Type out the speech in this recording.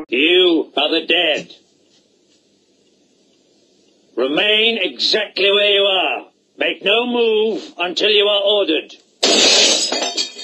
You are the dead. Remain exactly where you are. Make no move until you are ordered.